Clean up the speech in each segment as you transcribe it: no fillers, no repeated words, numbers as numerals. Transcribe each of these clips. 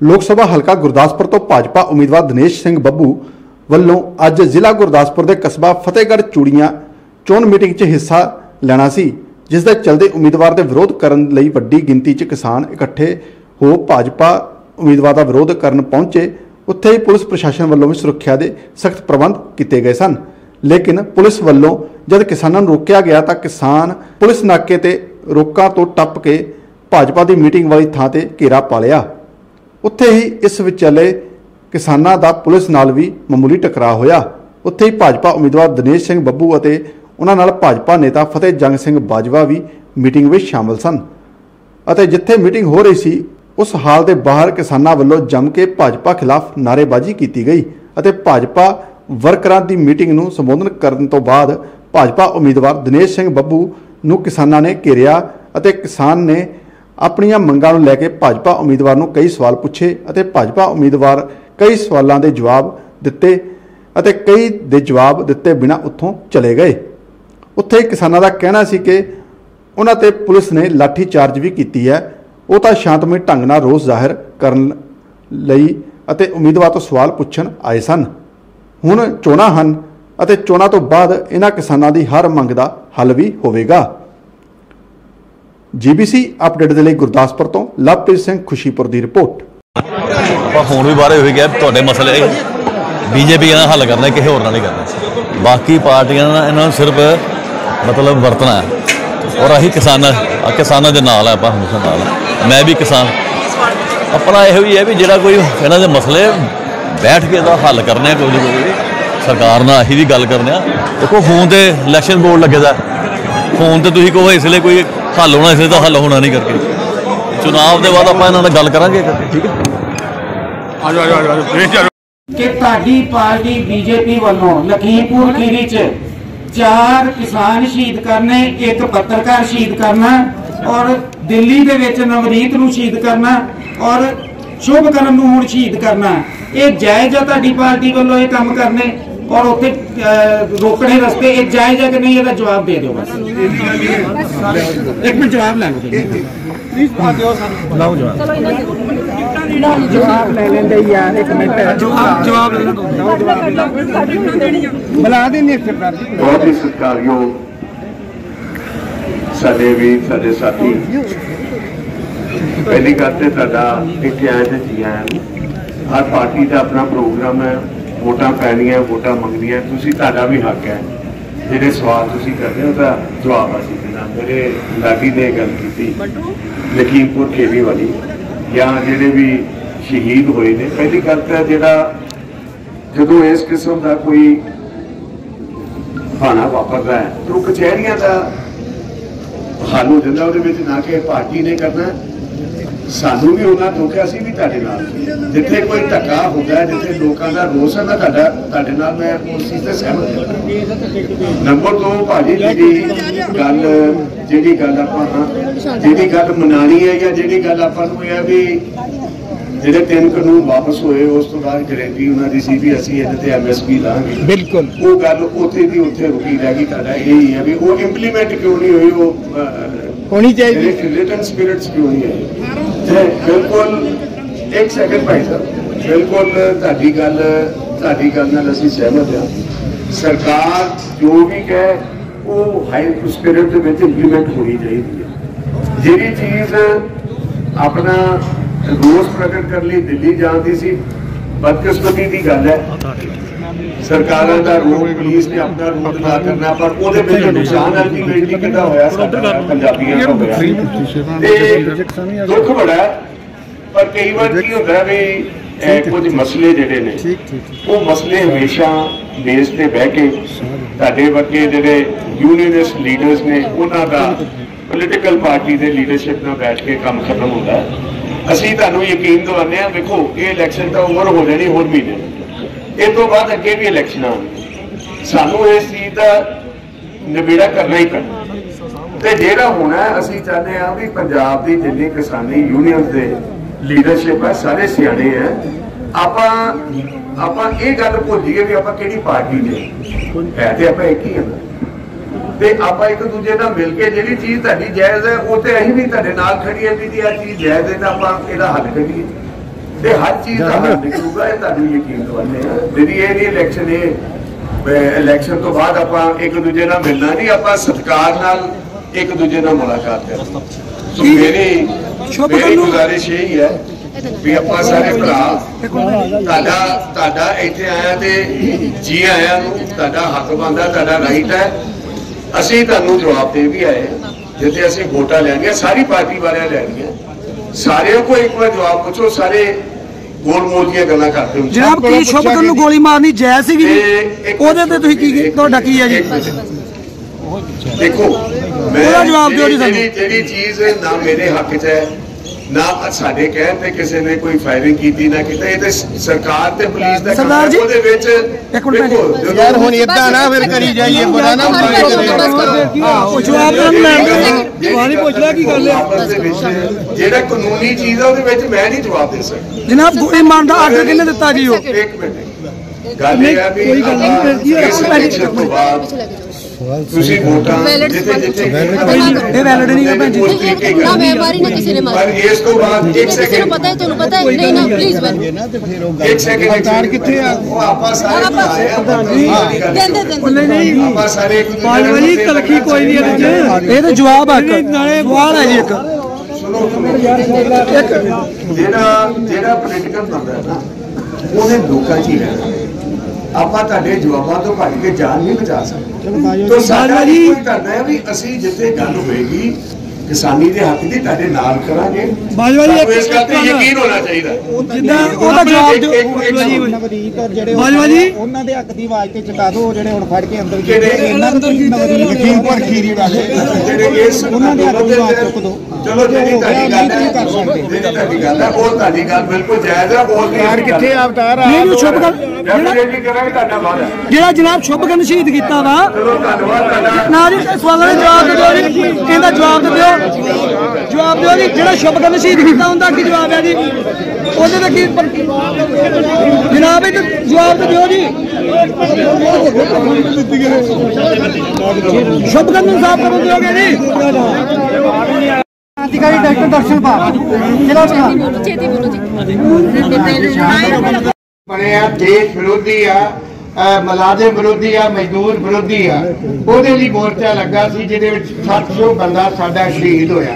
लोक सभा हलका गुरदासपुर तो भाजपा उम्मीदवार दिनेश सिंह बब्बू ਵੱਲੋਂ ਅੱਜ ਜ਼ਿਲ੍ਹਾ ਗੁਰਦਾਸਪੁਰ ਦੇ ਕਸਬਾ ਫਤਿਹਗੜ੍ਹ ਚੂੜੀਆਂ ਚੋਣ ਮੀਟਿੰਗ 'ਚ ਹਿੱਸਾ ਲੈਣਾ ਸੀ, ਜਿਸ ਦੇ ਚਲਦੇ ਉਮੀਦਵਾਰ ਦੇ ਵਿਰੋਧ ਕਰਨ ਲਈ ਵੱਡੀ ਗਿਣਤੀ 'ਚ ਕਿਸਾਨ ਇਕੱਠੇ ਹੋ ਭਾਜਪਾ ਉਮੀਦਵਾਰ ਦਾ ਵਿਰੋਧ ਕਰਨ ਪਹੁੰਚੇ। ਉੱਥੇ ਹੀ ਪੁਲਿਸ ਪ੍ਰਸ਼ਾਸਨ ਵੱਲੋਂ ਵੀ ਸੁਰੱਖਿਆ ਦੇ ਸਖਤ ਪ੍ਰਬੰਧ ਕੀਤੇ ਗਏ ਸਨ, ਲੇਕਿਨ ਪੁਲਿਸ ਵੱਲੋਂ ਜਦ ਕਿਸਾਨਾਂ ਨੂੰ ਰੋਕਿਆ ਗਿਆ ਤਾਂ ਕਿਸਾਨ ਪੁਲਿਸ ਨਾਕੇ ਤੇ ਰੋਕਾਂ ਤੋਂ ਟੱਪ ਕੇ ਭਾਜਪਾ ਦੀ ਮੀਟਿੰਗ ਵਾਲੀ ਥਾਂ ਤੇ ਘੇਰਾ ਪਾ ਲਿਆ। ਉੱਥੇ ਹੀ ਇਸ ਵਿਚਾਲੇ ਕਿਸਾਨਾਂ ਦਾ ਪੁਲਿਸ ਨਾਲ ਵੀ ਮਾਮੂਲੀ ਟਕਰਾਅ ਹੋਇਆ। ਉੱਥੇ ਹੀ ਭਾਜਪਾ ਉਮੀਦਵਾਰ ਦਿਨੇਸ਼ ਸਿੰਘ ਬੱਬੂ ਅਤੇ ਉਹਨਾਂ ਨਾਲ ਭਾਜਪਾ ਨੇਤਾ ਫਤਿਹ ਜੰਗ ਸਿੰਘ ਬਾਜਵਾ ਵੀ ਮੀਟਿੰਗ ਵਿੱਚ ਸ਼ਾਮਲ ਸਨ ਅਤੇ ਜਿੱਥੇ ਮੀਟਿੰਗ ਹੋ ਰਹੀ ਸੀ ਉਸ ਹਾਲ ਦੇ ਬਾਹਰ ਕਿਸਾਨਾਂ ਵੱਲੋਂ ਜੰਮ ਕੇ ਭਾਜਪਾ ਖਿਲਾਫ ਨਾਅਰੇਬਾਜ਼ੀ ਕੀਤੀ ਗਈ ਅਤੇ ਭਾਜਪਾ ਵਰਕਰਾਂ ਦੀ ਮੀਟਿੰਗ ਨੂੰ ਸੰਬੋਧਨ ਕਰਨ ਤੋਂ ਬਾਅਦ ਭਾਜਪਾ ਉਮੀਦਵਾਰ ਦਿਨੇਸ਼ ਸਿੰਘ ਬੱਬੂ ਨੂੰ ਕਿਸਾਨਾਂ ਨੇ ਘੇਰਿਆ ਅਤੇ ਕਿਸਾਨ ਨੇ ਆਪਣੀਆਂ ਮੰਗਾਂ ਨੂੰ ਲੈ ਕੇ ਭਾਜਪਾ ਉਮੀਦਵਾਰ ਨੂੰ ਕਈ ਸਵਾਲ ਪੁੱਛੇ ਅਤੇ ਭਾਜਪਾ ਉਮੀਦਵਾਰ कई सवालों के जवाब दिते ਅਤੇ कई दे जवाब दिते बिना उत्थों चले गए। उत्थे किसानों का कहना सी कि उन्हां ते पुलिस ने लाठी चार्ज भी की है। वो तो शांतमई ढंग नाल रोस जाहिर करन लई अते उम्मीदवार तो सवाल पुछण आए सन। हुण चोणां हन अते चोणां तो बाद इन्हां किसानां दी हर मंग दा हल भी होवेगा। GBC अपडेट दे लई गुरदासपुर तो लवप्रीत सिंह खुशीपुर दी रिपोर्ट। ਹੁਣ ਵੀ ਬਾਰੇ ਹੋਈ ਗਿਆ ਤੁਹਾਡੇ ਮਸਲੇ ਬੀਜੇਪੀ ਇਹਨਾਂ ਹੱਲ ਕਰਨਾ ਕਿਸੇ ਹੋਰ ਨਾਲ ਨਹੀਂ ਕਰਨਾ। ਬਾਕੀ ਪਾਰਟੀਆਂ ਨਾਲ ਇਹਨਾਂ ਨੂੰ ਸਿਰਫ ਮਤਲਬ ਵਰਤਣਾ ਹੈ ਔਰ ਅਸੀਂ ਕਿਸਾਨਾਂ ਦੇ ਨਾਲ ਹੈ। ਆਪਾਂ ਹਮੇਸ਼ਾ ਨਾਲ ਮੈਂ ਵੀ ਕਿਸਾਨ ਆਪਣਾ ਇਹੋ ਹੀ ਹੈ ਵੀ ਜਿਹੜਾ ਕੋਈ ਇਹਨਾਂ ਦੇ ਮਸਲੇ ਬੈਠ ਕੇ ਇਹਦਾ ਹੱਲ ਕਰਨੇ ਕੋਈ ਸਰਕਾਰ ਨਾਲ ਅਸੀਂ ਵੀ ਗੱਲ ਕਰਨੇ ਆ। ਦੇਖੋ ਫੋਨ ਤੇ ਇਲੈਕਸ਼ਨ ਬੋਰਡ ਲੱਗੇ ਦਾ ਫੋਨ ਤੇ ਤੁਸੀਂ ਕਹੋ ਇਸ ਲਈ ਕੋਈ ਹੱਲ ਹੋਣਾ, ਇਸ ਲਈ ਤਾਂ ਹੱਲ ਹੋਣਾ ਨਹੀਂ ਕਰਕੇ ਚੁਣਾਵ ਦੇ ਬਾਅਦ ਆਪਾਂ ਇਹਨਾਂ ਨਾਲ ਗੱਲ ਕਰਾਂਗੇ। ਠੀਕ ਹੈ कि ताड़ी पार्टी बीजेपी वालों लखीमपुर खीरी च 4 किसान शहीद करने, एक पत्रकार शहीद करना और दिल्ली दे विच नवनीत नूं शहीद करना और शुभकर्म नूं हुण शहीद करना, ये जायज़ है ताड़ी पार्टी वालों ये काम करने और उत्थे रोकने रस्ते ये जायज़ है कि नहीं? ये जवाब दे दो बस। एक मिनट जवाब लै जवाब ले लेंगे यार। एक मिनट जवाब बुला देंगे सरकार जी। बहुत ही सत्कारयोग साडे वीर साडे साथी पहली गल ते तुहाडा इत्थे आए ते जी आए। हर पार्टी का अपना प्रोग्राम है, वोटां पैणियां वोटां मंगनियां, तुसीं तुहाडा भी हक है। जिहड़े सवाल तुसीं करदे हो तां जवाब असीं देना। मेरे लाडी ने गल कीती लखीमपुर खेड़ी वाली या जिहड़े भी शहीद होए ने। पहली गल तो जिहड़ा जदों इस किस्म का कोई भाना वापरदा है तो कचहरियां का हल हो जाता। वो ना कि पार्टी ने करना, सानू भी होना दुख है, असीं भी तुहाडे नाल। जिथे कोई धक्का होता है, जिथे लोगों का रोस है ना तुहाडे नाल, मैं उस चीज़ से सहमत हूं। नंबर 2 भाजी जिहड़ी गल आपां मनानी है या जिहड़ी गल आपां नूं है भी ਜਿਹੜੇ 3 ਕਾਨੂੰਨ वापस होए उस तो बाद गारंटी उन्होंने सी भी असीं इहदे ते MSP लांगे। बिल्कुल वो गल उत्थे दी उत्थे रुकी रह गई। तुहाडा यही है भी वो इंप्लीमेंट क्यों नहीं हुई, वो होनी चाहिए। रिटन स्पिरिट्स क्यों नहीं है? बिल्कुल एक सेकंड भाई साहब, बिल्कुल तुहाडी गल नाल असीं सहमत हां। सरकार जो भी कहे वो हाई स्पिरिट दे विच इंप्लीमेंट होनी चाहिए है। जिहड़ी चीज़ अपना रोस प्रकट कर ली दिल्ली जाती सी, बदकिस्मती की गल है। सरकार का रोल पुलिस ने अपना रोल अदा करना, पर वो नुकसान अल्टीमेटली कितना होया पंजाबियों का होया। दुख बड़ा है, पर कई बार की होता है भी कुछ मसले जिहड़े ने वो मसले हमेशा बेस ते बह के तुहाडे वर्गे जिहड़े यूनियनिस्ट लीडर्स ने उन्हां दा पोलीटिकल पार्टी के लीडरशिप नाल बैठ के काम खत्म होता है। असीं तुहानूं यकीन दिवाने आ, देखो ये इलैक्शन तो ओवर हो जानी होर महीने, इस तो बाद अगे भी इलैक्शन आने, सानूं इस चीज़ का नबेड़ा करना ही पैना। तो जिहड़ा होना है असीं चाहते हैं भी पंजाब की जिन्नी किसानी यूनियन के लीडरशिप है सारे सियाणे हैं। आपां ये गल भुल जाइए भी आपां किहड़ी पार्टी ने है, तो आपां एक ही हैं। ਤੇ ਆਪਾਂ ਇੱਕ ਦੂਜੇ ਨਾਲ ਮਿਲ ਕੇ ਜਿਹੜੀ ਚੀਜ਼ ਤੁਹਾਡੀ ਜਾਇਜ਼ ਹੈ ਉਹ ਤੇ ਅਸੀਂ ਵੀ ਤੁਹਾਡੇ ਨਾਲ ਖੜੀ ਹੈ ਵੀ ਆ ਚੀਜ਼ ਜਾਇਜ਼ ਹੈ ਤਾਂ ਆਪਾਂ ਇਹਦਾ ਹੱਲ ਕਰੀਏ। ਤੇ ਹਰ ਚੀਜ਼ ਦਾ ਹੱਲ ਨਿਕਲੂਗਾ, ਇਹ ਤੁਹਾਨੂੰ ਯਕੀਨ ਦਿਵਾਉਂਦੇ ਆ। ਮੇਰੀ ਇਹ ਨਹੀਂ ਇਲੈਕਸ਼ਨ ਤੋਂ ਬਾਅਦ ਆਪਾਂ ਇੱਕ ਦੂਜੇ ਨਾਲ ਮਿਲਣਾ ਨਹੀਂ, ਆਪਾਂ ਸਤਿਕਾਰ ਨਾਲ ਇੱਕ ਦੂਜੇ ਨਾਲ ਮੁਲਾਕਾਤ ਕਰਨੀ। ਸੋ ਮੇਰੀ ਗੁਜ਼ਾਰਿਸ਼ ਇਹੀ ਹੈ ਵੀ ਆਪਾਂ ਸਾਰੇ ਭਰਾ ਤੁਹਾਡਾ ਇੱਥੇ ਆਇਆ ਤੇ ਜੀ ਆਇਆਂ ਨੂੰ, ਤੁਹਾਡਾ ਹੱਕ ਬਣਦਾ, ਤੁਹਾਡਾ ਰਾਈਟ ਹੈ। ਅਸੀਂ ਤੁਹਾਨੂੰ ਜਵਾਬ ਦੇ ਵੀ ਆਏ ਜਿੱਥੇ ਅਸੀਂ ਵੋਟਾਂ ਲੈਣੀਆਂ, ਸਾਰੀ ਪਾਰਟੀ ਵਾਲਿਆਂ ਲੈਣੀਆਂ। ਸਾਰਿਆਂ को एक बार जवाब पूछो, सारे गोलमोल ਦੀਆਂ ਗੱਲਾਂ ਕਰਦੇ ਹੋ। ਜਨਾਬ ਕੀ ਸ਼ੁਭਕਰਨ ਨੂੰ ਗੋਲੀ ਮਾਰਨੀ ਜਾਇਜ਼ ਸੀਗੀ ਉਹਦੇ ਤੇ ਤੁਸੀਂ ਕੀ ਤੁਹਾਡਾ ਕੀ ਹੈ ਜੀ? ਦੇਖੋ ਉਹਦਾ ਜਵਾਬ ਦਿਓ ਜੀ ਸਾਨੂੰ। ਜਿਹੜੀ ਚੀਜ਼ ਨਾ ਮੇਰੇ ਹੱਕ 'ਚ ਹੈ ਨਾ ਸਾਡੇ ਕਹਿਣ ਤੇ ਕਿਸੇ ਨੇ ਕੋਈ ਫਾਇਰਿੰਗ ਕੀਤੀ ਨਾ ਕੀਤਾ, ਇਹ ਤੇ ਸਰਕਾਰ ਤੇ ਪੁਲਿਸ ਦਾ ਕੰਮ ਹੈ। ਉਹਦੇ ਵਿੱਚ ਯਾਰ ਹੁਣ ਇਦਾਂ ਨਾ ਫਿਰ ਕਰੀ ਜਾਈਏ, ਬੜਾ ਨਾ ਜਵਾਬ ਤੁਹਾਨੂੰ ਪੁੱਛ ਲਿਆ ਕੀ ਗੱਲ ਹੈ। ਜਿਹੜਾ ਕਾਨੂੰਨੀ ਚੀਜ਼ ਹੈ ਉਹਦੇ ਵਿੱਚ ਮੈਂ ਨਹੀਂ ਜਵਾਬ ਦੇ ਸਕਦਾ। ਜਨਾਬ ਗੋਲੀ ਮਾਰਨ ਦਾ ਆਰਡਰ ਕਿਹਨੇ ਦਿੱਤਾ ਜੀ? ਉਹ ਇੱਕ ਮਿੰਟ, ਗੱਲ ਇਹ ਹੈ ਵੀ ਇਸ ਇਲੈਕਸ਼ਨ ਤੋਂ ਬਾਅਦ ਤੁਸੀਂ ਵੋਟਾਂ ਜਿੱਥੇ ਇਹ ਵੈਲਿਡ ਨਹੀਂ ਹੈ ਭੈਣ ਜੀ ਨਾ ਵਪਾਰੀ ਨਾ ਕਿਸੇ ਨੇ ਮਾਰਿਆ। ਪਰ ਇਸ ਤੋਂ ਬਾਅਦ ਇੱਕ ਸੈਕਿੰਡ ਪਤਾ ਹੈ, ਤੁਹਾਨੂੰ ਪਤਾ ਹੈ ਨਹੀਂ ਨਾ ਪਲੀਜ਼ ਇੱਕ ਸੈਕਿੰਡ ਅਵਤਾਰ ਕਿੱਥੇ ਆ? ਉਹ ਆਪਾਂ ਸਾਰੇ ਨਹੀਂ ਆਪਾਂ ਸਾਰੇ ਬਾਜਵਾਜੀ ਤਲਖੀ ਕੋਈ ਨਹੀਂ ਇਹਦੇ ਚ, ਇਹ ਤਾਂ ਜਵਾਬ ਆ ਨਾਲੇ ਸਵਾਲ ਹੈ ਜੀ ਇੱਕ। ਸੁਣੋ ਜਿਹੜਾ ਪੋਲੀਟੀਕਲ ਬੰਦਾ ਹੈ ਨਾ ਉਹਨੇ ਲੋਕਾਂ 'ਚ ਹੀ ਰਹਿਣਾ। ਆਪਾਂ ਤੁਹਾਡੇ ਜਵਾਬਾਂ ਤੋਂ ਭੱਜ ਕੇ ਜਾਨ ਨਹੀਂ ਬਚਾ ਸਕਦੇ। ਤਾਂ ਸਾਡਾ ਜੀ ਕਰਨਾ ਹੈ ਵੀ ਅਸੀਂ ਜਿੱਥੇ ਗੱਲ ਹੋਏਗੀ ਕਿਸਾਨੀ ਦੇ ਹੱਕ ਦੀ ਤੁਹਾਡੇ ਨਾਲ ਕਰਾਂਗੇ। ਬਾਜਵਾਜੀ ਇਸ ਗੱਲ ਤੇ ਯਕੀਨ ਹੋਣਾ ਚਾਹੀਦਾ। ਜਿੱਦਾਂ ਉਹਦਾ ਜਵਾਬ ਦਿਓ ਨਵਦੀਪ ਔਰ ਜਿਹੜੇ ਬਾਜਵਾਜੀ ਉਹਨਾਂ ਦੇ ਹੱਕ ਦੀ ਆਵਾਜ਼ ਤੇ ਚਟਾ ਦਿਓ, ਜਿਹੜੇ ਹੁਣ ਫੜ ਕੇ ਅੰਦਰ ਗਏ ਇਹਨਾਂ ਨੂੰ ਨਵਦੀਪ ਲਖੀਮਪੁਰ ਖੀਰੀ ਵਾਲੇ ਜਿਹੜੇ ਇਸ ਉਹਨਾਂ ਦੇ ਹੱਕ ਦੀ ਆਵਾਜ਼ ਚੁੱਕ ਦਿਓ। ਚਲੋ ਜਿਹੜੀ ਤੁਹਾਡੀ ਗੱਲ ਹੈ, ਜਿਹੜੀ ਤੁਹਾਡੀ ਗੱਲ ਹੈ ਉਹ ਤੁਹਾਡੀ ਗੱਲ ਬਿਲਕੁਲ ਜਾਇਜ਼ ਹੈ। ਬੋਲ ਯਾਰ ਕਿੱਥੇ ਅਵਤਾਰ ਆ? ਨਹੀਂ ਸ਼ੁਭ ਕਰ ਜਿਹੜਾ ਜਨਾਬ ਸ਼ੁਭਕਰਨ ਸ਼ਹੀਦ ਕੀਤਾ ਵਾ, ਚਲੋ ਧੰਨਵਾਦ ਤੁਹਾਡਾ। ਨਾ ਜੀ ਸਵਾਲਾਂ ਦੇ ਜਵਾਬ ਦਿਓ ਜੀ, ਇਹਦਾ ਜਵਾਬ ਦਿਓ, ਜਵਾਬ ਦਿਓ ਜੀ। ਜਿਹੜਾ ਸ਼ੁਭਕਰਨ ਸ਼ਹੀਦ ਕੀਤਾ ਉਹਦਾ ਕੀ ਜਵਾਬ ਹੈ ਜੀ? ਉਹਦੇ ਦਾ ਕੀ ਜਨਾਬ ਇਹ ਜਵਾਬ ਦਿਓ ਜੀ। ਸ਼ੁਭਕਰਨ ਨੂੰ ਸਾਫ਼ ਕਰਨ ਦਿਓਗੇ ਜੀ? ਕ੍ਰਾਂਤੀਕਾਰੀ ਡਾਕਟਰ ਦਰਸ਼ਨਪਾਲ ਜ਼ਿਲ੍ਹਾ ਛੇਤੀ ਬੋਲੋ ਜੀ। ਬਣਿਆ ਦੇਸ਼ ਵਿਰੋਧੀ ਆ, ਮੁਲਾਜ਼ਮ ਵਿਰੋਧੀ ਆ, ਮਜ਼ਦੂਰ ਵਿਰੋਧੀ ਆ। ਉਹਦੇ ਲਈ ਮੋਰਚਾ ਲੱਗਾ ਸੀ ਜਿਹਦੇ ਵਿੱਚ 700 ਬੰਦਾ ਸਾਡਾ ਸ਼ਹੀਦ ਹੋਇਆ।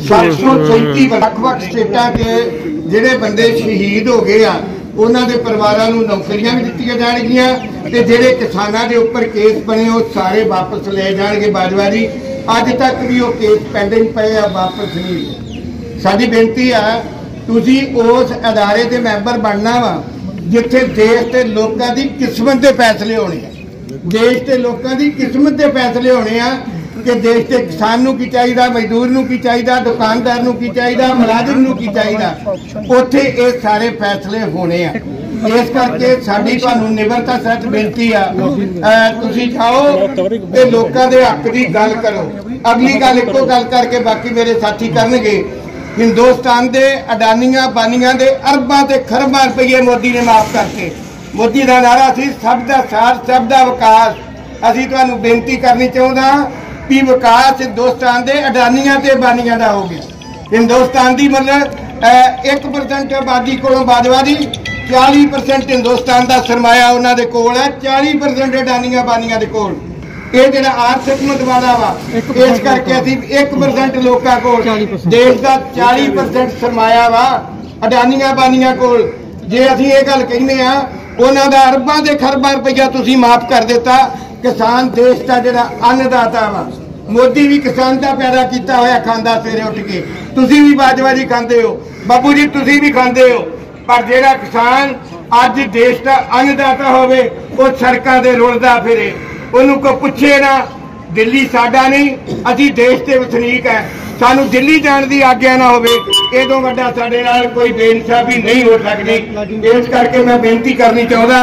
737 ਵੱਖ-ਵੱਖ ਸਟੇਟਾਂ ਦੇ ਜਿਹੜੇ ਬੰਦੇ ਸ਼ਹੀਦ ਹੋ ਗਏ ਆ ਉਹਨਾਂ ਦੇ ਪਰਿਵਾਰਾਂ ਨੂੰ ਨੌਕਰੀਆਂ ਵੀ ਦਿੱਤੀਆਂ ਜਾਣਗੀਆਂ ਤੇ ਜਿਹੜੇ ਕਿਸਾਨਾਂ ਦੇ ਉੱਪਰ ਕੇਸ ਬਣੇ ਉਹ ਸਾਰੇ ਵਾਪਸ ਲੈ ਜਾਣਗੇ। ਬਾਜਵਾ ਜੀ ਅੱਜ ਤੱਕ ਵੀ ਉਹ ਕੇਸ ਪੈਂਡਿੰਗ ਪਏ ਆ, ਵਾਪਸ ਨਹੀਂ। ਸਾਡੀ ਬੇਨਤੀ ਆ ਤੁਸੀਂ ਉਸ ਅਦਾਰੇ ਦੇ ਮੈਂਬਰ ਬਣਨਾ ਵਾ ਜਿੱਥੇ ਦੇਸ਼ ਤੇ ਲੋਕਾਂ ਦੀ ਕਿਸਮਤ ਦੇ ਫੈਸਲੇ ਹੋਣੇ ਆ। ਦੇਸ਼ ਤੇ ਲੋਕਾਂ ਦੀ ਕਿਸਮਤ ਦੇ ਫੈਸਲੇ ਹੋਣੇ ਆ ਕਿ ਦੇਸ਼ ਦੇ ਕਿਸਾਨ ਨੂੰ ਕੀ ਚਾਹੀਦਾ, ਮਜ਼ਦੂਰ ਨੂੰ ਕੀ ਚਾਹੀਦਾ, ਦੁਕਾਨਦਾਰ ਨੂੰ ਕੀ ਚਾਹੀਦਾ, ਮੁਲਾਜ਼ਮ ਨੂੰ ਕੀ ਚਾਹੀਦਾ। ਉੱਥੇ ਇਹ ਸਾਰੇ ਫੈਸਲੇ ਹੋਣੇ ਆ। ਇਸ ਕਰਕੇ ਸਾਡੀ ਤੁਹਾਨੂੰ ਨਿਮਰਤਾ ਸਹਿਤ ਬੇਨਤੀ ਆ ਤੁਸੀਂ ਜਾਓ ਤੇ ਲੋਕਾਂ ਦੇ ਹੱਕ ਦੀ ਗੱਲ ਕਰੋ। ਅਗਲੀ ਗੱਲ ਇੱਕੋ ਗੱਲ ਕਰਕੇ ਬਾਕੀ ਮੇਰੇ ਸਾਥੀ ਕਰਨਗੇ। ਹਿੰਦੁਸਤਾਨ ਦੇ ਅਡਾਨੀਆਂ ਬਾਨੀਆਂ ਦੇ ਅਰਬਾਂ ਤੇ ਖਰਬਾਂ ਰੁਪਏ ਮੋਦੀ ਨੇ ਮਾਫ ਕਰਤੇ। ਮੋਦੀ ਦਾ ਨਾਰਾ ਸੀ ਸਭ ਦਾ ਸਾਥ ਸਭ ਦਾ ਵਿਕਾਸ। ਅਸੀਂ ਤੁਹਾਨੂੰ ਬੇਨਤੀ ਕਰਨੀ ਚਾਹੁੰਦਾ ਵੀ ਵਿਕਾਸ ਹਿੰਦੁਸਤਾਨ ਦੇ ਅਡਾਨੀਆਂ ਤੇ ਬਾਨੀਆਂ ਦਾ ਹੋ ਗਿਆ। ਹਿੰਦੁਸਤਾਨ ਦੀ ਮਤਲਬ 1% ਆਬਾਦੀ ਕੋਲੋਂ ਬਾਜਵਾ ਦੀ 40% ਹਿੰਦੁਸਤਾਨ ਦਾ ਸਰਮਾਇਆ ਉਹਨਾਂ ਦੇ ਕੋਲ ਹੈ, 40% ਅਡਾਨੀਆਂ ਬਾਨੀਆਂ ਦੇ ਕੋਲ। ਇਹ ਜਿਹੜਾ ਆਰਥਿਕ ਮਤਵਾਦਾ ਵਾ ਇਸ ਕਰਕੇ ਅਸੀਂ 1% ਲੋਕਾਂ ਕੋਲ ਦੇਸ਼ ਦਾ 40% ਸਰਮਾਇਆ ਵਾ ਅਡਾਨੀਆਂ ਬਾਨੀਆਂ ਕੋਲ। ਜੇ ਅਸੀਂ ਇਹ ਗੱਲ ਕਹਿੰਦੇ ਆ ਉਹਨਾਂ ਦਾ ਅਰਬਾਂ ਦੇ ਖਰਬਾਂ ਰੁਪਈਆ ਤੁਸੀਂ ਮਾਫ ਕਰ ਦਿੱਤਾ। ਕਿਸਾਨ ਦੇਸ਼ ਦਾ ਜਿਹੜਾ ਅੰਨਦਾਤਾ ਵਾ, ਮੋਦੀ ਵੀ ਕਿਸਾਨ ਦਾ ਪੈਦਾ ਕੀਤਾ ਹੋਇਆ ਖਾਂਦਾ ਸਵੇਰੇ ਉੱਠ ਕੇ। ਤੁਸੀਂ ਵੀ ਬਾਜਵਾ ਜੀ ਖਾਂਦੇ ਹੋ, ਬਾਬੂ ਜੀ ਤੁਸੀਂ ਵੀ ਖਾਂਦੇ ਹੋ। ਪਰ ਜਿਹੜਾ ਕਿਸਾਨ ਅੱਜ ਦੇਸ਼ ਦਾ ਅੰਨਦਾਤਾ ਹੋਵੇ ਉਹ ਸੜਕਾਂ ਤੇ ਰੁਲਦਾ ਫਿਰੇ, ਉਹਨੂੰ ਕੋਈ ਪੁੱਛੇ ਨਾ। ਦਿੱਲੀ ਸਾਡਾ ਨਹੀਂ, ਅਸੀਂ ਦੇਸ਼ ਦੇ ਵਸਨੀਕ ਹੈ। ਸਾਨੂੰ ਦਿੱਲੀ ਜਾਣ ਦੀ ਆਗਿਆ ਨਾ ਹੋਵੇ। ਇਹਦੋਂ ਵੱਡਾ ਸਾਡੇ ਨਾਲ ਕੋਈ ਬੇਇਨਸਾਫੀ ਨਹੀਂ ਹੋ ਸਕਦੀ। ਇਸ ਕਰਕੇ ਮੈਂ ਬੇਨਤੀ ਕਰਨੀ ਚਾਹੁੰਦਾ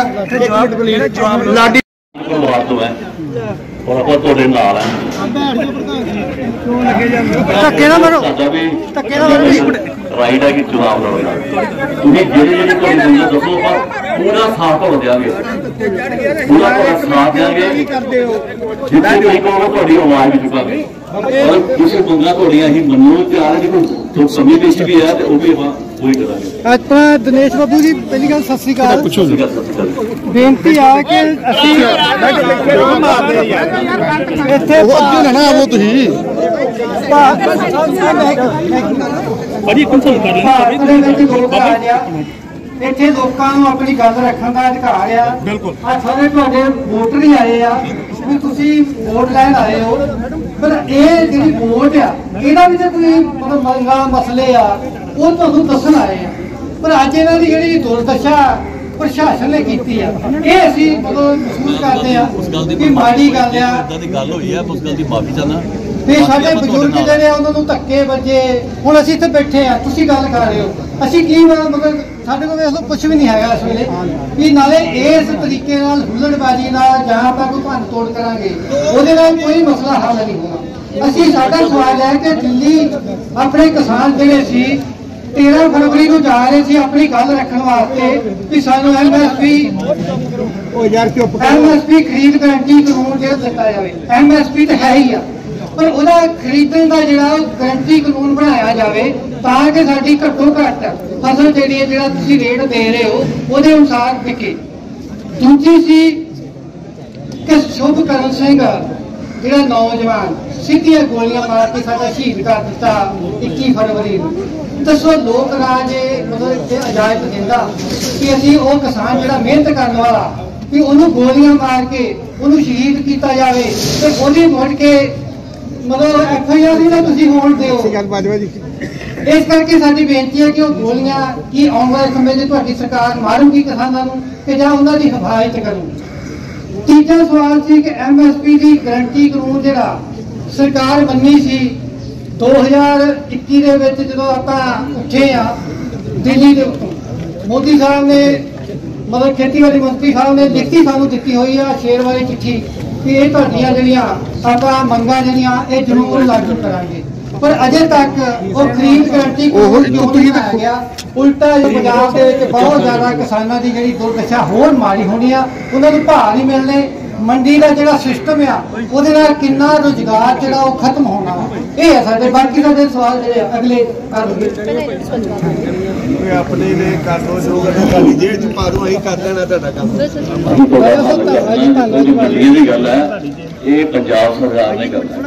ਲਾਡੀ ਪਰਿਵਾਰ ਤੋਂ ਹੈ ਔਰ ਆਪਾਂ ਤੁਹਾਡੇ ਨਾਲ ਹੈ। ਧੱਕੇ ਨਾ ਮਾਰੋ, ਸਾਡਾ ਵੀ ਧੱਕੇ ਨਾ ਮਾਰੋ। ਰਾਈਟ ਹੈ ਕਿ ਚੁਣਾਵ ਲੜੋਗੇ ਤੁਸੀਂ ਜਿਹੜੇ ਤੁਹਾਡੀ ਦੁਨੀਆ ਦੱਸੋ ਆਪਾਂ ਪੂਰਾ ਸਾਥ ਹੋ ਦਿਆਂਗੇ, ਪੂਰਾ ਸਾਥ ਦਿਆਂਗੇ। ਜਿੱਥੇ ਤੁਸੀਂ ਕਹੋਗੇ ਤੁਹਾਡੀ ਆਵਾਜ਼ ਵੀ ਚੁੱਕਾਂਗੇ ਔਰ ਕਿਸੇ ਬੰਦਾ ਤੁਹਾਡੀਆਂ ਅਸੀਂ ਮੰਨੋ ਤਿਆਰ ਹੈ। ਕਿ ਕੋਈ ਕਮੀ ਪੇਸ਼ੀ ਵੀ ਹੈ ਤੇ ਉਹ ਵੀ ਆਪਾਂ ਪੂਰੀ ਕਰਾਂਗੇ। ਆਪਣਾ ਦਿਨੇਸ਼ ਬਾਬੂ ਜੀ ਪਹਿਲੀ ਗੱਲ ਸਤਿ ਸ੍ਰੀ ਅਕਾਲ। ਬੇਨਤੀ ਆ ਕਿ ਅਸੀਂ ਇੱਥੇ ਲੈਣਾ ਆਵੋ ਤੁਸੀਂ ਇੱਥੇ ਲੋਕਾਂ ਨੂੰ ਆਪਣੀ ਗੱਲ ਰੱਖਣ ਦਾ ਅਧਿਕਾਰ ਆ। ਬਿਲਕੁਲ ਆ ਸਾਰੇ ਤੁਹਾਡੇ ਵੋਟਰ ਹੀ ਆਏ ਆ ਵੀ ਤੁਸੀਂ ਵੋਟ ਲੈਣ ਆਏ ਹੋ, ਪਰ ਇਹ ਜਿਹੜੀ ਵੋਟ ਆ ਇਹਦਾ ਵੀ ਤਾਂ ਕੋਈ ਮਤਲਬ ਮੰਗਾਂ ਮਸਲੇ ਆ ਉਹ ਤੁਹਾਨੂੰ ਦੱਸਣ ਆਏ ਆ। ਪਰ ਅੱਜ ਇਹਨਾਂ ਦੀ ਜਿਹੜੀ ਦੁਰਦਸ਼ਾ ਪ੍ਰਸ਼ਾਸਨ ਨੇ ਕੀਤੀ ਆ ਇਹ ਅਸੀਂ ਮਤਲਬ ਮਹਿਸੂਸ ਕਰਦੇ ਆ ਕਿ ਮਾੜੀ ਗੱਲ ਆ। ਇਦਾਂ ਦੀ ਗੱਲ ਹੋਈ ਹੈ, ਉਸ ਗੱਲ ਦੀ ਮਾਫੀ ਚਾਹਨਾ। ਤੇ ਸਾਡੇ ਬਜ਼ੁਰਗ ਜਿਹੜੇ ਉਹਨਾਂ ਨੂੰ ਧੱਕੇ ਵੱਜੇ, ਹੁਣ ਅਸੀਂ ਇੱਥੇ ਬੈਠੇ ਆ, ਤੁਸੀਂ ਗੱਲ ਕਰ ਰਹੇ ਹੋ, ਅਸੀਂ ਕੀ ਮਤਲਬ ਸਾਡੇ ਕੋਲ ਵੇਖ ਲਓ ਕੁਝ ਵੀ ਨਹੀਂ ਹੈਗਾ ਇਸ ਵੇਲੇ ਵੀ ਨਾਲੇ ਇਸ ਤਰੀਕੇ ਨਾਲ ਹੁੱਲੜਬਾਜ਼ੀ ਨਾਲ ਜਾਂ ਆਪਾਂ ਕੋਈ ਭੰਨ ਤੋੜ ਕਰਾਂਗੇ ਉਹਦੇ ਨਾਲ ਕੋਈ ਮਸਲਾ ਹੱਲ ਨਹੀਂ ਹੋਣਾ। ਅਸੀਂ ਸਾਡਾ ਸਵਾਲ ਹੈ ਕਿ ਦਿੱਲੀ ਆਪਣੇ ਕਿਸਾਨ ਜਿਹੜੇ ਸੀ 13 ਫਰਵਰੀ ਨੂੰ ਜਾ ਰਹੇ ਸੀ ਆਪਣੀ ਗੱਲ ਰੱਖਣ ਵਾਸਤੇ ਕਿ ਸਾਨੂੰ ਐਮਐਸਪੀ ਖਰੀਦ ਗਰੰਟੀ ਕਾਨੂੰਨ ਜਿਹੜਾ ਦਿੱਤਾ ਜਾਵੇ। ਐਮਐਸਪੀ ਤਾਂ ਹੈ ਹੀ ਆ, ਪਰ ਉਹਦਾ ਖਰੀਦਣ ਦਾ ਜਿਹੜਾ ਗਰੰਟੀ ਕਾਨੂੰਨ ਬਣਾਇਆ ਜਾਵੇ ਤਾਂ ਕਿ ਸਾਡੀ ਘੱਟੋ ਘੱਟ ਫਸਲ ਜਿਹੜੀ ਹੈ ਜਿਹੜਾ ਤੁਸੀਂ ਰੇਟ ਦੇ ਰਹੇ ਹੋ ਉਹਦੇ ਅਨੁਸਾਰ ਵਿਕੇ। ਦੂਜੀ ਸੀ ਕਿ ਸ਼ੁਭਕਰਨ ਸਿੰਘ ਜਿਹੜਾ ਨੌਜਵਾਨ ਸਿੱਧੀਆਂ ਗੋਲੀਆਂ ਮਾਰ ਕੇ ਸਾਡਾ ਸ਼ਹੀਦ ਕਰ ਦਿੱਤਾ 21 ਫਰਵਰੀ ਨੂੰ। ਦੱਸੋ ਲੋਕ ਰਾਜ ਮਤਲਬ ਇਜਾਜ਼ਤ ਦਿੰਦਾ ਕਿ ਅਸੀਂ ਉਹ ਕਿਸਾਨ ਜਿਹੜਾ ਮਿਹਨਤ ਕਰਨ ਵਾਲਾ ਕਿ ਉਹਨੂੰ ਗੋਲੀਆਂ ਮਾਰ ਕੇ ਉਹਨੂੰ ਸ਼ਹੀਦ ਕੀਤਾ ਜਾਵੇ ਤੇ ਉਹਦੀ ਮੁੜ ਕੇ ਮਤਲਬ FIR ਦੀ ਨਾ ਤੁਸੀਂ ਹੋਣ ਦਿਓ। ਇਸ ਕਰਕੇ ਸਾਡੀ ਬੇਨਤੀ ਹੈ ਕਿ ਉਹ ਗੋਲੀਆਂ ਕੀ ਆਉਣ ਵਾਲੇ ਸਮੇਂ 'ਚ ਤੁਹਾਡੀ ਸਰਕਾਰ ਮਾਰੂਗੀ ਕਿਸਾਨਾਂ ਨੂੰ ਕਿ ਜਾਂ ਉਹਨਾਂ ਦੀ ਹਿਫਾਜ਼ਤ ਕਰੂਗੀ। ਤੀਜਾ ਸਵਾਲ ਸੀ ਕਿ MSP ਦੀ ਗਰੰਟੀ ਕਾਨੂੰਨ ਜਿਹੜਾ ਸਰਕਾਰ ਮੰਨੀ ਸੀ 2021 ਦੇ ਵਿੱਚ ਜਦੋਂ ਆਪਾਂ ਉੱਠੇ ਆ ਦਿੱਲੀ ਦੇ ਉੱਤੋਂ ਮੋਦੀ ਸਾਹਿਬ ਨੇ ਮਤਲਬ ਖੇਤੀਬਾੜੀ ਮੰਤਰੀ ਸਾਹਿਬ ਨੇ ਲਿਖਤੀ ਸਾਨੂੰ ਦਿੱਤੀ ਹੋਈ ਆ ਸ਼ੇਰ ਵਾਲੀ ਚਿੱਠੀ ਕਿ ਇਹ ਤੁਹਾਡੀਆਂ ਜਿਹੜੀਆਂ ਆਪਾਂ ਮੰਗਾਂ ਜਿਹੜੀਆਂ ਇਹ ਜ਼ਰੂਰ ਲਾਗੂ ਕਰਾਂਗੇ, ਪਰ ਅਜੇ ਤੱਕ ਉਹ ਖਰੀਦ ਗਰੰਟੀ ਕਿਉਂ ਨਹੀਂ ਆ ਗਿਆ। ਉਲਟਾ ਪੰਜਾਬ ਦੇ ਵਿੱਚ ਬਹੁਤ ਜ਼ਿਆਦਾ ਕਿਸਾਨਾਂ ਦੀ ਜਿਹੜੀ ਦੁਰਦਸ਼ਾ ਹੋਰ ਮਾੜੀ ਹੋਣੀ ਆ, ਉਹਨਾਂ ਨੂੰ ਭਾਅ ਨਹੀਂ ਮਿਲਣੇ, ਮੰਡੀ ਦਾ ਜਿਹੜਾ ਸਿਸਟਮ ਆ ਉਹਦੇ ਨਾਲ ਕਿੰਨਾ ਰੁਜ਼ਗਾਰ ਜਿਹੜਾ ਉਹ ਖਤਮ ਹੋਣਾ। ਇਹ ਹੈ ਸਾਡੇ ਬਾਕੀ ਸਾਡੇ ਸਵਾਲ ਜਿਹੜੇ ਅਗਲੇ ਆਪਣੇ ਨੇ ਕਰ ਲੋ ਜੋ ਗੱਲ ਜੇਲ੍ਹ ਚ ਪਾ ਦੋ ਅਸੀਂ ਕਰ ਲੈਣਾ ਤੁਹਾਡਾ ਕੰਮ। ਇਹ ਵੀ ਗੱਲ ਹੈ, ਇਹ ਪੰਜਾਬ ਸਰਕਾਰ ਨੇ ਕਰਨਾ।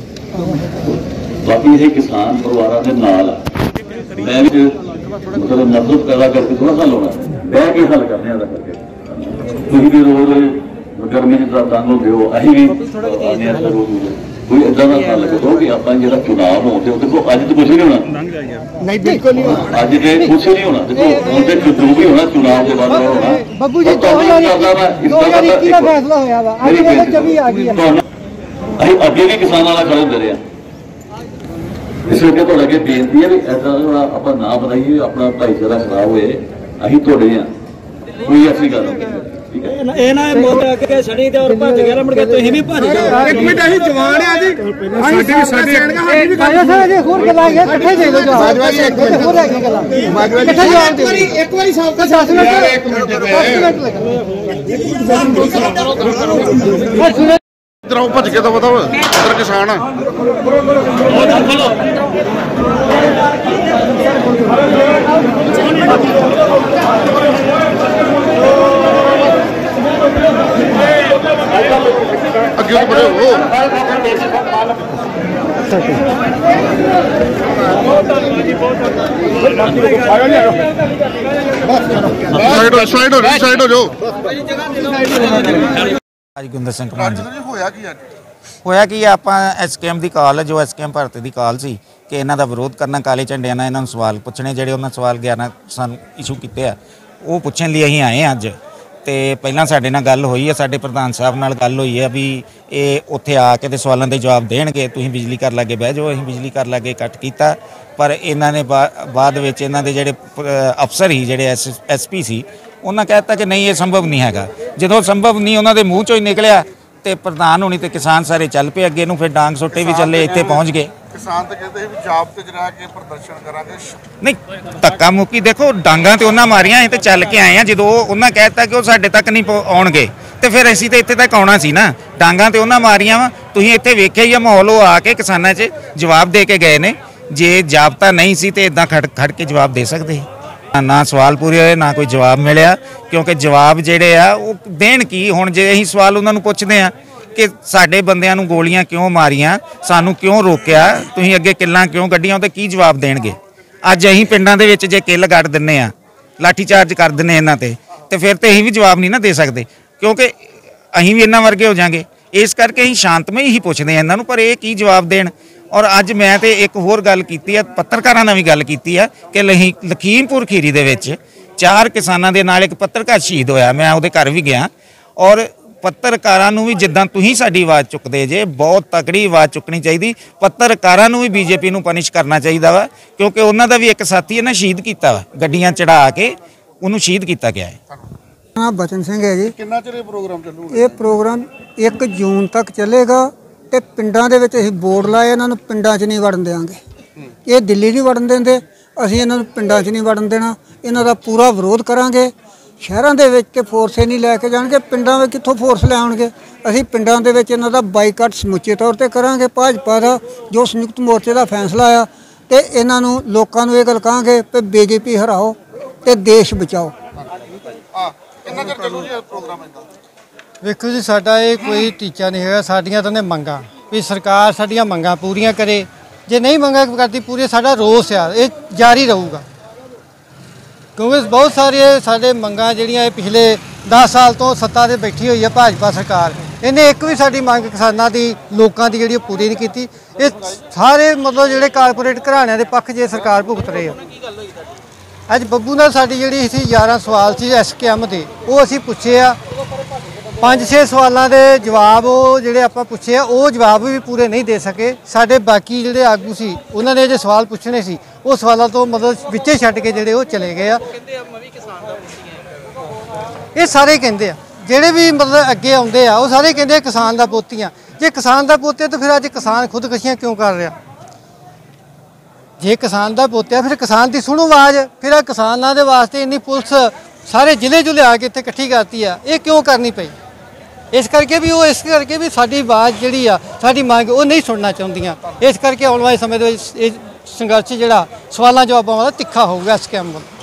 ਬਾਕੀ ਇਹ ਕਿਸਾਨ ਪਰਿਵਾਰਾਂ ਦੇ ਨਾਲ ਮੈਂ ਵੀ ਮਤਲਬ ਨਫ਼ਰਤ ਪੈਦਾ ਕਰਕੇ ਥੋੜਾ ਹੱਲ ਹੋਣਾ, ਬਹਿ ਕੇ ਹੱਲ ਕਰਨੇ ਦਾ ਕਰਕੇ। ਤੁਸੀਂ ਵੀ ਰੋਜ਼ ਗਰਮੀ ਚ ਤੰਗ ਹੁੰਦੇ ਹੋ, ਅਸੀਂ ਵੀ ਕੋਈ ਏਦਾਂ ਦਾ ਹੱਲ ਕਰੋ ਕਿ ਆਪਾਂ ਜਿਹੜਾ ਚੁਣਾਵ ਹੋਣ ਤੇ ਦੇਖੋ ਅੱਜ ਤਾਂ ਕੁਛ ਨਹੀਂ ਹੋਣਾ। ਨਹੀਂ ਬਿਲਕੁਲ ਨਹੀਂ ਹੋਣਾ, ਅੱਜ ਤੇ ਕੁਛ ਨਹੀਂ ਹੋਣਾ। ਦੇਖੋ ਹੁਣ ਤੇ ਜੋ ਵੀ ਹੋਣਾ ਚੁਣਾਵ ਦੇ ਬਾਅਦ ਹੋਣਾ। ਬੱਬੂ ਜੀ 2021 ਦਾ ਫੈਸਲਾ ਹੋਇਆ ਵਾ, ਅੱਜ ਵੇਲੇ ਜਮੀ ਆ ਗਈ ਆ। ਅਸੀਂ ਅੱਗੇ ਵੀ ਕਿਸਾਨਾਂ ਨਾਲ ਖੜੇ ਹੁੰਦੇ ਰਹੇ ਆ, ਇਸ ਕਰਕੇ ਤੁਹਾਡੇ ਅੱਗੇ ਬੇਨਤੀ ਹੈ ਵੀ ਏਦਾਂ ਆਪਾਂ ਨਾ ਬਣਾਈਏ, ਆਪਣਾ ਭਾਈਚਾਰਾ ਖਰਾਬ ਹੋਏ। ਅਸੀਂ ਤੁਹਾਡੇ ਆ, ਕੋਈ ਐਸੀ ਗੱਲ ਨਹੀਂ। ਇਹ ਨਾ ਮੁੱਦ ਅੱਗੇ ਛੜੀ ਤੇ ਔਰ ਭੱਜ ਗਿਆ ਮੁੜ ਕੇ ਤੁਸੀਂ ਵੀ ਭੱਜ ਜਾਓ। ਇੱਕ ਮਿੰਟ ਅਸੀਂ ਜਵਾਨ ਆ ਜੀ, ਸਾਡੀ ਵੀ ਸਾਡੇ ਹੋਰ ਗੱਲਾਂ ਹੈ ਇਕੱਠੇ ਦੇ ਦਿਓ ਜਵਾਬ। ਹੋਰ ਹੈਗੀਆਂ ਗੱਲਾਂ ਇਕੱਠੇ ਜਵਾਬ ਦਿਓ। ਇੱਕ ਵਾਰੀ ਸਭ ਤੋਂ 10 ਮਿੰਟ ਇਧਰੋਂ ਭੱਜ ਕੇ ਤਾਂ ਪਤਾ ਇਧਰ ਕਿਸਾਨ ਆ। ਅੱਗੇ ਬੜੇ ਹੋ ਸਾਈਡ ਹੋ ਜਾਓ। ਗੁਰਿੰਦਰ ਸਿੰਘ ਕੁਮਾਰ ਜੀ। ਹੋਇਆ ਕੀ ਆਪਾਂ SKM ਦੀ ਕਾਲ ਹੈ, ਜੋ SKM ਭਾਰਤ ਦੀ ਕਾਲ ਸੀ ਕਿ ਇਹਨਾਂ ਦਾ ਵਿਰੋਧ ਕਰਨਾ, ਕਾਲੇ ਝੰਡਿਆਂ ਨਾਲ ਇਹਨਾਂ ਨੂੰ ਸਵਾਲ ਪੁੱਛਣੇ, ਜਿਹੜੇ ਉਹਨਾਂ ਸਵਾਲ 11 ਸਾਨੂੰ ਇਸ਼ੂ ਕੀਤੇ ਆ ਉਹ ਪੁੱਛਣ ਲਈ ਅਸੀਂ ਆਏ ਹਾਂ ਅੱਜ। ਤੇ ਪਹਿਲਾਂ ਸਾਡੇ ਨਾਲ ਗੱਲ ਹੋਈ ਹੈ, ਸਾਡੇ ਪ੍ਰਧਾਨ ਸਾਹਿਬ ਨਾਲ ਗੱਲ ਹੋਈ ਹੈ ਵੀ ਇਹ ਉੱਥੇ ਆ ਕੇ ਤੇ ਸਵਾਲਾਂ ਦੇ ਜਵਾਬ ਦੇਣਗੇ, ਤੁਸੀਂ ਬਿਜਲੀ ਘਰ ਲਾਗੇ ਬਹਿ ਜਾਓ। ਅਸੀਂ ਬਿਜਲੀ ਘਰ ਲਾਗੇ ਕੱਟ ਕੀਤਾ, ਪਰ ਇਹਨਾਂ ਨੇ ਬਾਅਦ ਵਿੱਚ ਇਹਨਾਂ ਦੇ ਜਿਹੜੇ ਅਫਸਰ ਸੀ, ਜਿਹੜੇ SP ਸੀ, ਉਹਨਾਂ ਕਹਿ ਦਿੱਤਾ ਕਿ ਨਹੀਂ ਇਹ ਸੰਭਵ ਨਹੀਂ ਹੈਗਾ। ਜਦੋਂ ਸੰਭਵ ਨਹੀਂ ਉਹਨਾਂ ਦੇ ਮੂੰਹ ਚੋਂ ਹੀ ਨਿਕਲਿਆ ਤੇ ਪ੍ਰਧਾਨ ਹੋਣੀ ਤੇ ਕਿਸਾਨ ਸਾਰੇ ਚੱਲ ਪਏ ਅੱਗੇ ਨੂੰ, ਫਿਰ ਡਾਂਗ ਸੁੱਟੇ ਵੀ ਚੱਲੇ, ਇੱਥੇ ਪਹੁੰਚ ਗਏ। ਕਿਸਾਨ ਤਾਂ ਕਹਿੰਦੇ ਵੀ ਜਾਬ ਤੇ ਜਰਾ ਕੇ ਪ੍ਰਦਰਸ਼ਨ ਕਰਾਂਗੇ। ਨਹੀਂ ਧੱਕਾ ਮੁੱਕੀ ਦੇਖੋ, ਡਾਂਗਾਂ ਤੇ ਉਹਨਾਂ ਮਾਰੀਆਂ, ਅਸੀਂ ਤੇ ਚੱਲ ਕੇ ਆਏ ਆ। ਜਦੋਂ ਉਹਨਾਂ ਕਹਿ ਦਿੱਤਾ ਕਿ ਉਹ ਸਾਡੇ ਤੱਕ ਨਹੀਂ ਆਉਣਗੇ ਤੇ ਫਿਰ ਅਸੀਂ ਤੇ ਇੱਥੇ ਤੱਕ ਆਉਣਾ ਸੀ ਨਾ। ਡਾਂਗਾਂ ਤੇ ਉਹਨਾਂ ਮਾਰੀਆਂ ਵਾ, ਤੁਸੀਂ ਇੱਥੇ ਵੇਖਿਆ ਹੀ ਆ ਮਾਹੌਲ। ਉਹ ਆ ਕੇ ਕਿਸਾਨਾਂ 'ਚ ਜਵਾਬ ਦੇ ਕੇ ਗਏ ਨੇ ਜੇ ਜਾਬਤਾ ਨਹੀਂ ਸੀ ਤੇ ਇਦਾਂ ਖੜ ਕੇ ਜਵਾਬ ਦੇ ਸਕਦੇ ਨਾ ਸਵਾਲ ਪੂਰੇ ਹੋਏ ਨਾ ਕੋਈ ਜਵਾਬ ਮਿਲਿਆ ਕਿਉਂਕਿ ਜਵਾਬ ਜਿਹੜੇ ਆ ਉਹ ਦੇਣ ਕੀ ਹੁਣ ਜੇ ਅਸੀਂ ਸਵਾਲ ਉਹਨਾਂ ਨੂੰ ਪੁੱਛਦੇ ਆ ਕਿ ਸਾਡੇ ਬੰਦਿਆਂ ਨੂੰ ਗੋਲੀਆਂ ਕਿਉਂ ਮਾਰੀਆਂ ਸਾਨੂੰ ਕਿਉਂ ਰੋਕਿਆ ਤੁਸੀਂ ਅੱਗੇ ਕਿੱਲਾਂ ਕਿਉਂ ਕੱਢੀਆਂ ਉਹਦੇ ਕੀ ਜਵਾਬ ਦੇਣਗੇ ਅੱਜ ਅਸੀਂ ਪਿੰਡਾਂ ਦੇ ਵਿੱਚ ਜੇ ਕਿੱਲ ਕੱਢ ਦਿੰਨੇ ਆ ਲਾਠੀ ਚਾਰਜ ਕਰ ਦਿੰਨੇ ਇਹਨਾਂ ਤੇ ਫਿਰ ਤੇ ਅਸੀਂ ਵੀ ਜਵਾਬ ਨਹੀਂ ਨਾ ਦੇ ਸਕਦੇ ਕਿਉਂਕਿ ਅਸੀਂ ਵੀ ਇਹਨਾਂ ਵਰਗੇ ਹੋ ਜਾਾਂਗੇ ਇਸ ਕਰਕੇ ਅਸੀਂ ਸ਼ਾਂਤਮਈ ਹੀ ਪੁੱਛਦੇ ਆ ਇਹਨਾਂ ਨੂੰ ਪਰ ਇਹ ਕੀ ਜਵਾਬ ਦੇਣ ਔਰ ਅੱਜ ਮੈਂ ਤੇ ਇੱਕ ਹੋਰ ਗੱਲ ਕੀਤੀ ਆ ਪੱਤਰਕਾਰਾਂ ਨਾਲ ਵੀ ਗੱਲ ਕੀਤੀ ਆ ਕਿ ਲਖੀਮਪੁਰ ਖੀਰੀ ਦੇ ਵਿੱਚ 4 ਕਿਸਾਨਾਂ ਦੇ ਨਾਲ ਇੱਕ ਪੱਤਰਕਾਰ ਸ਼ਹੀਦ ਹੋਇਆ ਮੈਂ ਉਹਦੇ ਘਰ ਵੀ ਗਿਆ ਔਰ ਪੱਤਰਕਾਰਾਂ ਨੂੰ ਵੀ ਜਿੱਦਾਂ ਤੁਸੀਂ ਸਾਡੀ ਆਵਾਜ਼ ਚੁੱਕਦੇ ਜੇ ਬਹੁਤ ਤਕੜੀ ਆਵਾਜ਼ ਚੁੱਕਣੀ ਚਾਹੀਦੀ ਪੱਤਰਕਾਰਾਂ ਨੂੰ ਵੀ ਬੀਜੇਪੀ ਨੂੰ ਪਨਿਸ਼ ਕਰਨਾ ਚਾਹੀਦਾ ਵਾ ਕਿਉਂਕਿ ਉਹਨਾਂ ਦਾ ਵੀ ਇੱਕ ਸਾਥੀ ਇਹਨਾਂ ਸ਼ਹੀਦ ਕੀਤਾ ਵਾ ਗੱਡੀਆਂ ਚੜਾ ਕੇ ਉਹਨੂੰ ਸ਼ਹੀਦ ਕੀਤਾ ਗਿਆ ਹੈ हाँ बचन सिंह है जी ਕਿੰਨਾ ਚਿਰ ਇਹ ਪ੍ਰੋਗਰਾਮ ਚੱਲੂਗਾ ਇਹ ਪ੍ਰੋਗਰਾਮ 1 ਜੂਨ ਤੱਕ ਚੱਲੇਗਾ ਤੇ ਪਿੰਡਾਂ ਦੇ ਵਿੱਚ ਅਸੀਂ ਬੋਰਡ ਲਾਏ ਇਹਨਾਂ ਨੂੰ ਪਿੰਡਾਂ 'ਚ ਨਹੀਂ ਵੜਨ ਦੇਵਾਂਗੇ ਇਹ ਦਿੱਲੀ ਨਹੀਂ ਵੜਨ ਦਿੰਦੇ ਅਸੀਂ ਇਹਨਾਂ ਨੂੰ ਪਿੰਡਾਂ 'ਚ ਨਹੀਂ ਵੜਨ ਦੇਣਾ ਇਹਨਾਂ ਦਾ ਪੂਰਾ ਵਿਰੋਧ ਕਰਾਂਗੇ ਸ਼ਹਿਰਾਂ ਦੇ ਵਿੱਚ ਤੇ ਫੋਰਸ ਨਹੀਂ ਲੈ ਕੇ ਜਾਣਗੇ ਪਿੰਡਾਂ ਵਿੱਚ ਕਿੱਥੋਂ ਫੋਰਸ ਲੈ ਆਉਣਗੇ ਅਸੀਂ ਪਿੰਡਾਂ ਦੇ ਵਿੱਚ ਇਹਨਾਂ ਦਾ ਬਾਈਕਾਟ ਸਮੁੱਚੇ ਤੌਰ ਤੇ ਕਰਾਂਗੇ ਭਾਜਪਾ ਦਾ ਜੋ ਸੰਯੁਕਤ ਮੋਰਚੇ ਦਾ ਫੈਸਲਾ ਆ ਤੇ ਇਹਨਾਂ ਨੂੰ ਲੋਕਾਂ ਨੂੰ ਇਹ ਗੱਲ ਕਹਾਂਗੇ ਕਿ ਬੀਜੇਪੀ ਹਰਾਓ ਤੇ ਦੇਸ਼ ਬਚਾਓ ਕਿੰਨਾ ਚਿਰ ਚੱਲੂ ਜੀ ਪ੍ਰੋਗਰਾਮ ਇਹਦਾ ਵੇਖੋ ਜੀ ਸਾਡਾ ਇਹ ਕੋਈ ਟੀਚਾ ਨਹੀਂ ਹੈਗਾ ਸਾਡੀਆਂ ਤਾਂ ਨੇ ਮੰਗਾਂ ਵੀ ਸਰਕਾਰ ਸਾਡੀਆਂ ਮੰਗਾਂ ਪੂਰੀਆਂ ਕਰੇ ਜੇ ਨਹੀਂ ਮੰਗਾਂ ਕਰਦੀ ਪੂਰੀ ਸਾਡਾ ਰੋਸ ਆ ਇਹ ਜਾਰੀ ਰਹੂਗਾ ਕਿਉਂਕਿ ਬਹੁਤ ਸਾਰੇ ਸਾਡੇ ਮੰਗਾਂ ਜਿਹੜੀਆਂ ਇਹ ਪਿਛਲੇ 10 ਸਾਲ ਤੋਂ ਸੱਤਾ ਤੇ ਬੈਠੀ ਹੋਈ ਹੈ ਭਾਜਪਾ ਸਰਕਾਰ ਇਹਨੇ ਇੱਕ ਵੀ ਸਾਡੀ ਮੰਗ ਕਿਸਾਨਾਂ ਦੀ ਲੋਕਾਂ ਦੀ ਜਿਹੜੀ ਪੂਰੀ ਨਹੀਂ ਕੀਤੀ ਇਹ ਸਾਰੇ ਮਤਲਬ ਜਿਹੜੇ ਕਾਰਪੋਰੇਟ ਘਰਾਣਿਆਂ ਦੇ ਪੱਖ ਜੇ ਸਰਕਾਰ ਭੁਗਤ ਰਹੇ ਆ ਅੱਜ ਬੱਬੂ ਨਾਲ ਸਾਡੀ ਜਿਹੜੀ ਸੀ 11 ਸਵਾਲ ਸੀ ਐਸਕੇਐਮ ਦੇ ਉਹ ਅਸੀਂ ਪੁੱਛੇ ਆ 5-6 ਸਵਾਲਾਂ ਦੇ ਜਵਾਬ ਉਹ ਜਿਹੜੇ ਆਪਾਂ ਪੁੱਛੇ ਆ ਉਹ ਜਵਾਬ ਵੀ ਪੂਰੇ ਨਹੀਂ ਦੇ ਸਕੇ ਸਾਡੇ ਬਾਕੀ ਜਿਹੜੇ ਆਗੂ ਸੀ ਉਹਨਾਂ ਨੇ ਜੇ ਸਵਾਲ ਪੁੱਛਣੇ ਸੀ ਉਹ ਸਵਾਲਾਂ ਤੋਂ ਮਤਲਬ ਵਿੱਚੇ ਛੱਡ ਕੇ ਜਿਹੜੇ ਉਹ ਚਲੇ ਗਏ ਆ ਇਹ ਸਾਰੇ ਕਹਿੰਦੇ ਆ ਜਿਹੜੇ ਵੀ ਮਤਲਬ ਅੱਗੇ ਆਉਂਦੇ ਆ ਉਹ ਸਾਰੇ ਕਹਿੰਦੇ ਕਿਸਾਨ ਦਾ ਪੋਤੀਆਂ ਜੇ ਕਿਸਾਨ ਦਾ ਪੋਤੇ ਤਾਂ ਫਿਰ ਅੱਜ ਕਿਸਾਨ ਖੁਦਕਸ਼ੀਆਂ ਕਿਉਂ ਕਰ ਰਿਹਾ ਜੇ ਕਿਸਾਨ ਦਾ ਪੋਤਿਆ ਫਿਰ ਕਿਸਾਨ ਦੀ ਸੁਣੋ ਆਵਾਜ਼ ਫਿਰ ਆ ਕਿਸਾਨਾਂ ਦੇ ਵਾਸਤੇ ਇੰਨੀ ਪੁਲਿਸ ਸਾਰੇ ਜ਼ਿਲ੍ਹੇ 'ਚੋਂ ਲਿਆ ਕੇ ਇੱਥੇ ਇਕੱਠੀ ਕਰਤੀ ਆ ਇਹ ਕਿਉਂ ਕਰਨੀ ਪਈ ਇਸ ਕਰਕੇ ਵੀ ਸਾਡੀ ਆਵਾਜ਼ ਜਿਹੜੀ ਆ ਸਾਡੀ ਮੰਗ ਉਹ ਨਹੀਂ ਸੁਣਨਾ ਚਾਹੁੰਦੀਆਂ ਇਸ ਕਰਕੇ ਆਉਣ ਵਾਲੇ ਸਮੇਂ ਦੇ ਵਿੱਚ ਇਹ ਸੰਘਰਸ਼ ਜਿਹੜਾ ਸਵਾਲਾਂ ਜਵਾਬਾਂ ਵਾਲਾ ਤਿੱਖਾ ਹੋਊਗਾ ਐਸਕੇਐਮ ਵੱਲ